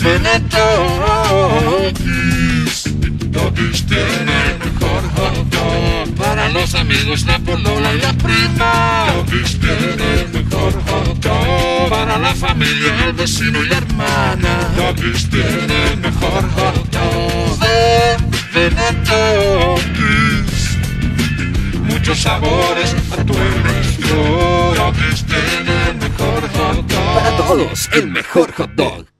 Doggies tiene el mejor hot dog. Para los amigos, la polola y la prima. Doggies tiene el mejor hot dog. Para la familia, el vecino y la hermana. Doggies tiene el mejor hot dog. Ven a Doggies. Muchos sabores a tu elección. Doggies tiene el mejor hot dog. Para todos, el mejor hot dog.